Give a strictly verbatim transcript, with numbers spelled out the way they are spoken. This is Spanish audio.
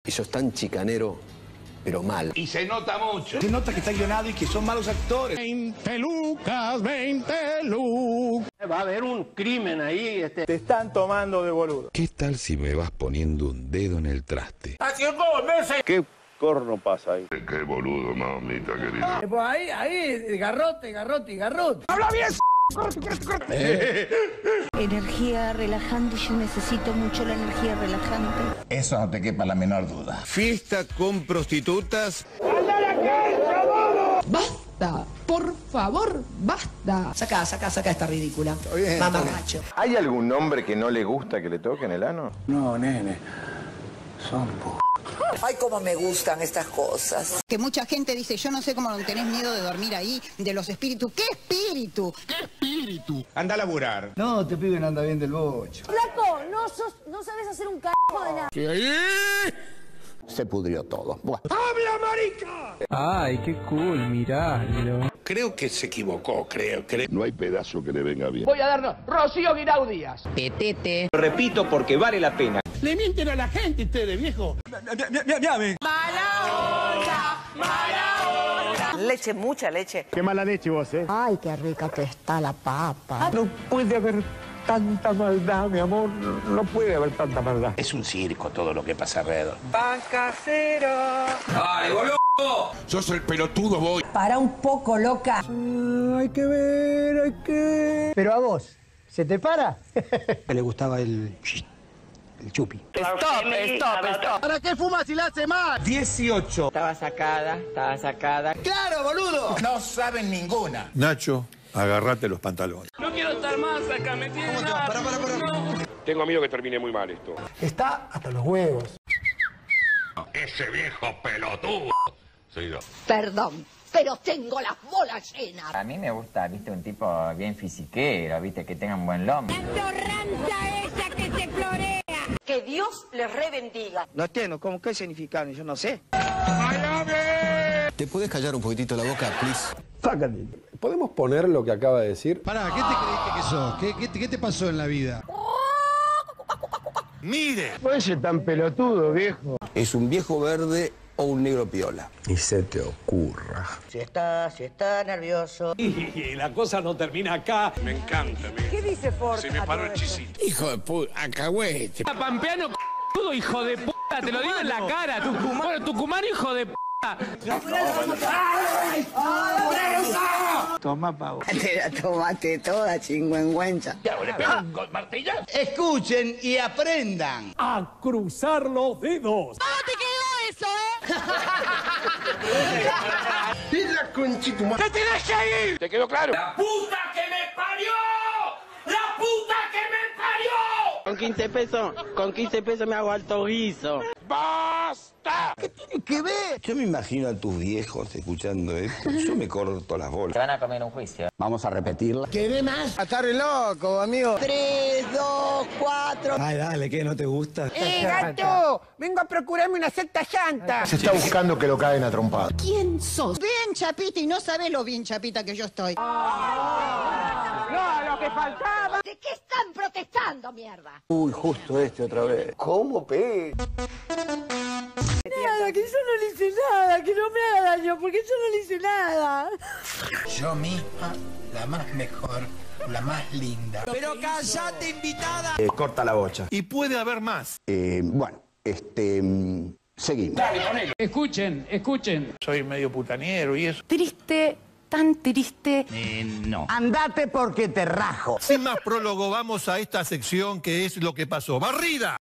Y sos tan chicanero, pero mal. Y se nota mucho. Se nota que está guionado y que son malos actores. veinte lucas, veinte lucas. Va a haber un crimen ahí. Este. Te están tomando de boludo. ¿Qué tal si me vas poniendo un dedo en el traste? Haciendo meses. ¿Qué corno pasa ahí? Qué boludo, mamita querida. Pues ahí, ahí, garrote, garrote, garrote. ¡Habla bien! Eh. Energía relajante, yo necesito mucho la energía relajante. Eso no te quepa la menor duda. Fiesta con prostitutas. ¡Basta! Por favor, basta. Saca, saca, saca esta ridícula. Mamarracho. ¿Hay algún hombre que no le gusta que le toquen el ano? No, nene. Son p... Ay, cómo me gustan estas cosas. Que mucha gente dice, yo no sé cómo tenés miedo de dormir ahí, de los espíritus. ¿Qué espíritu? ¿Qué espíritu? Anda a laburar. No, te pibe no anda bien del bocho. Flaco, no, sos, no sabes hacer un carajo de nada. ¿Qué ahí? Se pudrió todo. Buah. ¡Habla, marica! Ay, qué cool, miralo. Creo que se equivocó, creo, creo. No hay pedazo que le venga bien. Voy a darnos Rocío Guirao Díaz. Petete. Repito porque vale la pena. Le mienten a la gente ustedes, viejo. Mala onda, mala onda. Leche, mucha leche. Qué mala leche vos, ¿eh? Ay, qué rica que está la papa. No puede haber tanta maldad, mi amor. No puede haber tanta maldad. Es un circo todo lo que pasa alrededor. Pan casero. ¡Ay, boludo! Sos el pelotudo, voy. Para un poco, loca. Hay que ver, hay que ver. Pero a vos, ¿se te para? Le gustaba el... el chupi. Stop, stop, stop. ¿Para qué fumas si la hace mal? dieciocho. Estaba sacada, estaba sacada. ¡Claro, boludo! No saben ninguna. Nacho, agárrate los pantalones. No quiero estar más acá, me tiene nada. Para, para, para. Tengo miedo que termine muy mal esto. Está hasta los huevos. Ese viejo pelotudo soy yo. Perdón, pero tengo las bolas llenas. A mí me gusta, viste, un tipo bien fisiquero, viste, que tenga un buen lomo. Torranta esa que se florea. Que Dios les rebendiga. No entiendo, ¿cómo qué significa? Yo no sé. ¿Te puedes callar un poquitito la boca, please? Sácate. ¿Podemos poner lo que acaba de decir? Pará, ¿qué te creíste que sos? ¿Qué, qué, qué te pasó en la vida? ¡Mire! No es tan pelotudo, viejo. ¿Es un viejo verde o un negro piola? Ni se te ocurra. Si está, si está nervioso. Y la cosa no termina acá. Me encanta, me. ¿Qué dice Ford? Se me paró el chisito. Hijo de puta, acahuete. Pampeano, todo hijo de puta, te lo digo en la cara. Tucumán, bueno, Tucumán, hijo de puta. Toma, pavo. Te la tomaste toda, chingüengüencha. ¿Le pegan con martillas? Escuchen y aprendan. A cruzar los dedos. ¿Cómo te quedó eso, eh? ¡Pila conchituma! ¡Te tenés que ir! ¿Te quedó claro? ¡La puta que me parió! ¡La puta que me parió! Con quince pesos, con quince pesos me hago alto guiso. ¡Basta! ¿Qué tiene que ver? Yo me imagino a tus viejos escuchando esto. Yo me corto las bolas. Te van a comer un juicio. Vamos a repetirla. ¿Querés más? A estar loco, amigo. Tres, dos, cuatro. Ay, dale, ¿qué no te gusta? ¡Eh, gato! Vengo a procurarme una secta llanta. Se está buscando que lo caen a trompadas. ¿Quién sos? Bien chapita y no sabés lo bien chapita que yo estoy. ¡No, lo que faltaba! ¿De qué están protestando, mierda? Uy, justo este otra vez. ¿Cómo pe? Nada, que yo no le hice nada, que no me haga daño, porque yo no le hice nada. Yo misma, la más mejor, la más linda. Pero cállate, invitada. Eh, corta la bocha. Y puede haber más. Eh, bueno, este... mm, seguimos. Escuchen, escuchen. Soy medio putaniero y eso. Triste, tan triste. no. Andate porque te rajo. Sin más prólogo, vamos a esta sección que es lo que pasó. ¡Barrida!